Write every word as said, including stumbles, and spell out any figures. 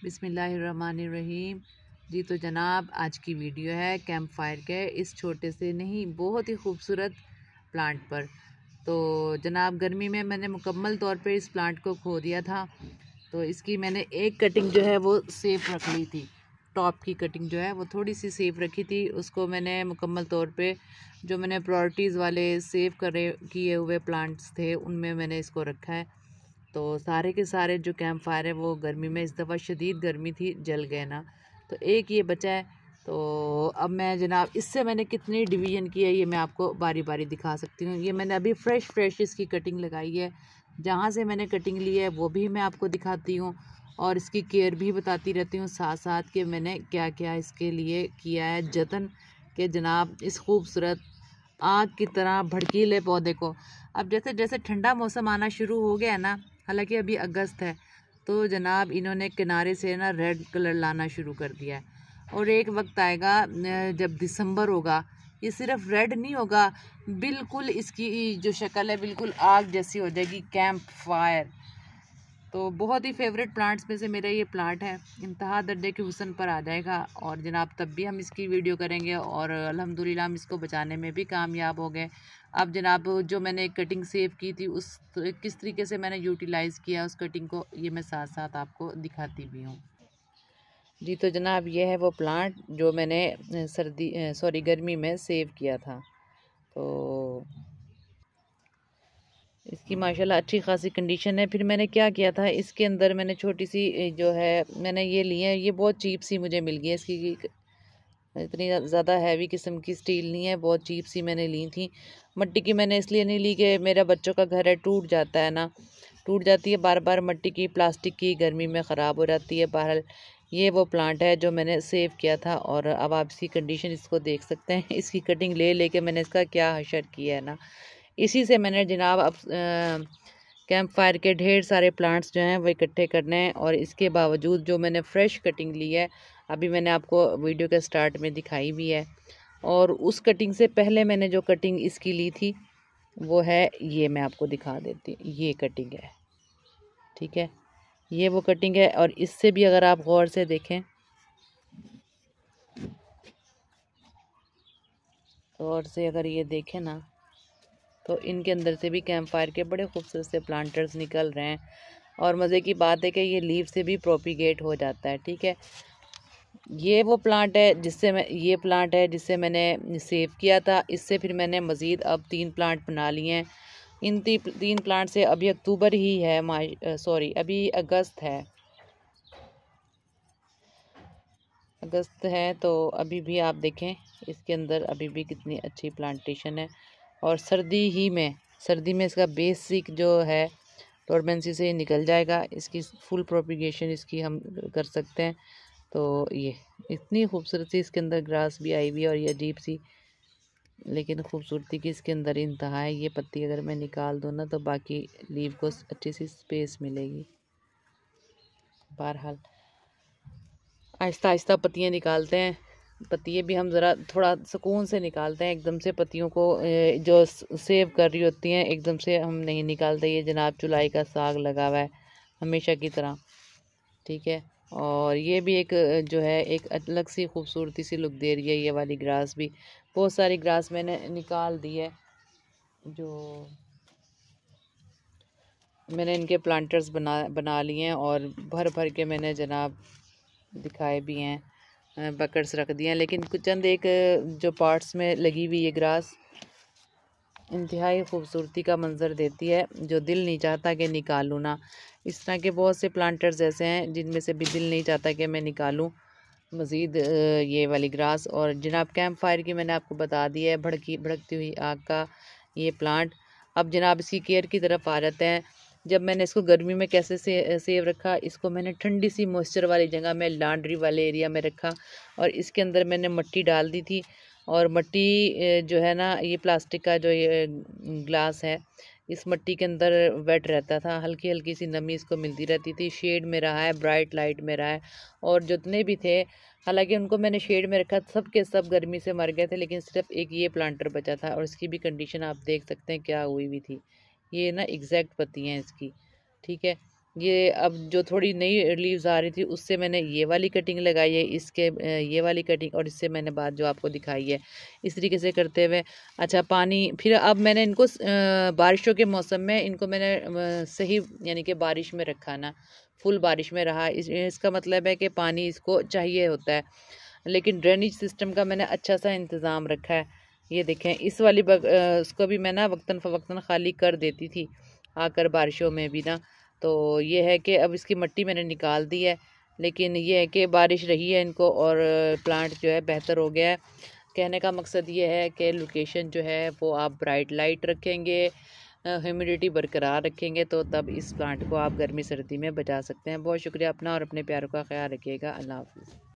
बिस्मिल्लाहिर्रहमानिर्रहीम। जी तो जनाब, आज की वीडियो है कैंप फायर के इस छोटे से नहीं बहुत ही खूबसूरत प्लांट पर। तो जनाब, गर्मी में मैंने मुकम्मल तौर पे इस प्लांट को खो दिया था। तो इसकी मैंने एक कटिंग जो है वो सेफ रख ली थी। टॉप की कटिंग जो है वो थोड़ी सी सेफ रखी थी। उसको मैंने मुकम्मल तौर पे जो मैंने प्रायोरिटीज़ वाले सेव करे किए हुए प्लांट्स थे उनमें मैंने इसको रखा है। तो सारे के सारे जो कैंप फायर है वो गर्मी में, इस दफ़ा शदीद गर्मी थी, जल गए ना। तो एक ये बचा है। तो अब मैं जनाब इससे मैंने कितनी डिवीज़न की है ये मैं आपको बारी बारी दिखा सकती हूँ। ये मैंने अभी फ़्रेश फ्रेश इसकी कटिंग लगाई है। जहाँ से मैंने कटिंग ली है वो भी मैं आपको दिखाती हूँ और इसकी केयर भी बताती रहती हूँ साथ साथ कि मैंने क्या क्या इसके लिए किया है जतन के जनाब इस खूबसूरत आग की तरह भड़कीले पौधे को। अब जैसे जैसे ठंडा मौसम आना शुरू हो गया है ना, हालांकि अभी अगस्त है, तो जनाब इन्होंने किनारे से ना रेड कलर लाना शुरू कर दिया है। और एक वक्त आएगा जब दिसंबर होगा, ये सिर्फ रेड नहीं होगा, बिल्कुल इसकी जो शक्ल है बिल्कुल आग जैसी हो जाएगी, कैंप फायर। तो बहुत ही फेवरेट प्लांट्स में से मेरा ये प्लांट है, इंतहा दर्जे के हुस्न पर आ जाएगा। और जनाब तब भी हम इसकी वीडियो करेंगे और अल्हम्दुलिल्लाह हम इसको बचाने में भी कामयाब हो गए। अब जनाब जो मैंने एक कटिंग सेव की थी उस किस तरीके से मैंने यूटिलाइज़ किया उस कटिंग को, ये मैं साथ साथ आपको दिखाती भी हूँ। जी तो जनाब ये है वो प्लांट जो मैंने सर्दी सॉरी गर्मी में सेव किया था। तो इसकी माशाल्लाह अच्छी खासी कंडीशन है। फिर मैंने क्या किया था, इसके अंदर मैंने छोटी सी जो है मैंने ये ली है, ये बहुत चीप सी मुझे मिल गई है। इसकी इतनी ज़्यादा हैवी किस्म की स्टील नहीं है, बहुत चीप सी मैंने ली थी। मिट्टी की मैंने इसलिए नहीं ली कि मेरा बच्चों का घर है, टूट जाता है ना, टूट जाती है बार बार मिट्टी की, प्लास्टिक की गर्मी में ख़राब हो जाती है। बहरहाल ये वो प्लांट है जो मैंने सेव किया था और अब आप इसकी कंडीशन इसको देख सकते हैं। इसकी कटिंग ले लेके मैंने इसका क्या हशर किया है ना। इसी से मैंने जनाब अब कैंप फायर के ढेर सारे प्लांट्स जो हैं वो इकट्ठे करने हैं। और इसके बावजूद जो मैंने फ़्रेश कटिंग ली है, अभी मैंने आपको वीडियो के स्टार्ट में दिखाई भी है, और उस कटिंग से पहले मैंने जो कटिंग इसकी ली थी वो है, ये मैं आपको दिखा देती हूँ। ये कटिंग है, ठीक है, ये वो कटिंग है। और इससे भी अगर आप गौर से देखें, गौर से अगर ये देखें ना, तो इनके अंदर से भी कैंप फायर के बड़े खूबसूरत से प्लांटर्स निकल रहे हैं। और मज़े की बात है कि ये लीव से भी प्रोपिगेट हो जाता है, ठीक है। ये वो प्लांट है जिससे मैं ये प्लांट है जिससे मैंने सेव किया था। इससे फिर मैंने मज़ीद अब तीन प्लांट बना लिए हैं। इन ती, तीन प्लांट से अभी अक्टूबर ही है, माई सॉरी अभी अगस्त है अगस्त है तो अभी भी आप देखें इसके अंदर अभी भी कितनी अच्छी प्लांटेशन है। और सर्दी ही में सर्दी में इसका बेसिक जो है डोरमेंसी से निकल जाएगा, इसकी फुल प्रोपिगेशन इसकी हम कर सकते हैं। तो ये इतनी खूबसूरत सी इसके अंदर ग्रास भी आई हुई है और ये अजीब सी लेकिन खूबसूरती की इसके अंदर इंतहा है। ये पत्ती अगर मैं निकाल दूँ ना तो बाकी लीव को अच्छी सी स्पेस मिलेगी। बहरहाल आहिस्ता आहिस्ता पत्तियाँ निकालते हैं। पत्तियाँ भी हम ज़रा थोड़ा सुकून से निकालते हैं, एकदम से पत्तियों को जो सेव कर रही होती हैं एकदम से हम नहीं निकालते। ये जनाब चुलाई का साग लगा हुआ है हमेशा की तरह, ठीक है। और ये भी एक जो है एक अलग सी खूबसूरती सी लुक दे रही है। ये वाली ग्रास भी, बहुत सारी ग्रास मैंने निकाल दी है जो मैंने इनके प्लांटर्स बना बना लिए हैं और भर भर के मैंने जनाब दिखाए भी हैं, बकेट्स रख दिए हैं। लेकिन कुछ चंद एक जो पार्ट्स में लगी हुई ये ग्रास इंतहाई खूबसूरती का मंजर देती है, जो दिल नहीं चाहता कि निकालूँ ना। इस तरह के बहुत से प्लांटर्स ऐसे हैं जिनमें से भी दिल नहीं चाहता कि मैं निकालूं मज़ीद ये वाली ग्रास। और जनाब कैंप फायर की मैंने आपको बता दिया है, भड़की भड़कती हुई आग का ये प्लांट। अब जनाब इसकी केयर की तरफ आ जाते हैं। जब मैंने इसको गर्मी में कैसे से सेव रखा, इसको मैंने ठंडी सी मॉइस्चर वाली जगह में लॉन्ड्री वाले एरिया में रखा और इसके अंदर मैंने मिट्टी डाल दी थी। और मिट्टी जो है ना, ये प्लास्टिक का जो ये ग्लास है, इस मिट्टी के अंदर वेट रहता था, हल्की हल्की सी नमी इसको मिलती रहती थी। शेड में रहा है, ब्राइट लाइट में रहा है। और जितने भी थे, हालांकि उनको मैंने शेड में रखा, सब के सब गर्मी से मर गए थे, लेकिन सिर्फ एक ये प्लांटर बचा था और इसकी भी कंडीशन आप देख सकते हैं क्या हुई हुई थी। ये ना एग्जैक्ट पत्ती हैं इसकी, ठीक है। ये अब जो थोड़ी नई लीव्स आ रही थी उससे मैंने ये वाली कटिंग लगाई है, इसके ये वाली कटिंग, और इससे मैंने बात जो आपको दिखाई है इस तरीके से करते हुए। अच्छा, पानी फिर अब मैंने इनको बारिशों के मौसम में इनको मैंने सही यानी कि बारिश में रखा ना, फुल बारिश में रहा। इस, इसका मतलब है कि पानी इसको चाहिए होता है, लेकिन ड्रेनेज सिस्टम का मैंने अच्छा सा इंतज़ाम रखा है। ये देखें, इस वाली बग, उसको भी मैं ना वक्तन फ़वक्तन खाली कर देती थी आकर बारिशों में भी ना। तो ये है कि अब इसकी मिट्टी मैंने निकाल दी है, लेकिन ये है कि बारिश रही है इनको और प्लांट जो है बेहतर हो गया है। कहने का मकसद ये है कि लोकेशन जो है वो आप ब्राइट लाइट रखेंगे, ह्यूमिडिटी बरकरार रखेंगे, तो तब इस प्लांट को आप गर्मी सर्दी में बचा सकते हैं। बहुत शुक्रिया, अपना और अपने प्यारों का ख्याल रखिएगा। अल्लाह हाफ़िज़।